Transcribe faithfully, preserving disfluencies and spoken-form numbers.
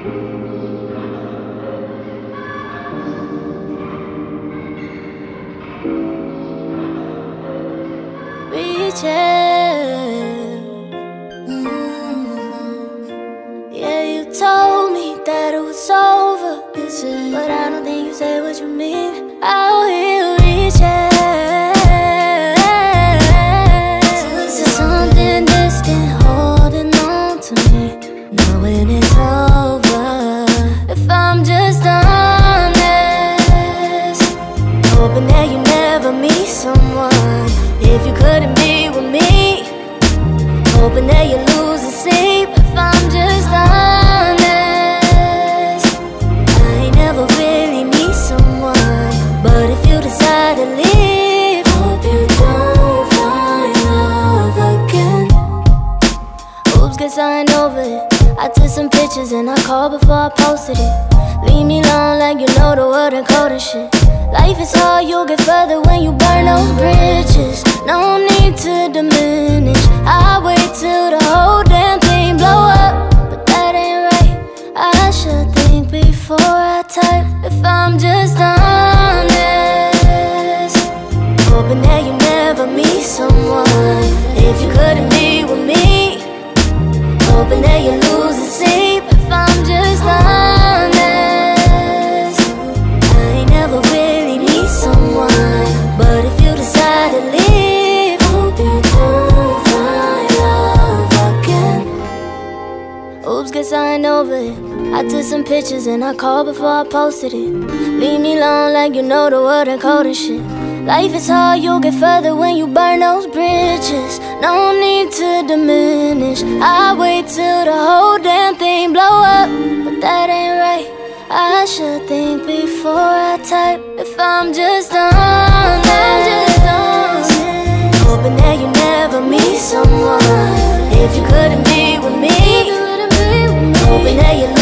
Mm-hmm. Yeah, you told me that it was over, you said, but I don't think you said what you mean. Out here reaching to something distant, holding on to me, knowing it's over. If I'm just honest, hoping that you never meet someone. If you couldn't be with me, hoping that you lose the sleep. If I'm just honest, I ain't never really need someone. But if you decide to leave, hope you don't find love again. Oops, guess I ain't over it. I took some pictures and I called before I posted it. Leave me alone like you know the word and code and shit. Life is hard, you'll get further when you burn those bridges. No need to diminish. I wait till the whole damn thing blow up, but that ain't right. I should think before I type. If I'm just honest, hoping that you never meet someone. If you couldn't be with me, hoping that you lose the sleep. If I'm just honest, I ain't never really need someone. But if you decide to leave, hope you don't find love again. Oops, guess I ain't over it. I took some pictures and I called before I posted it. Leave me alone like you know the word and code and shit. Life is hard, you'll get further when you burn those bridges. No need to diminish. I wait till the whole damn thing blow up, but that ain't right. I should think before I type. If I'm just honest, hoping that you never meet someone. If you couldn't be with me, hoping that you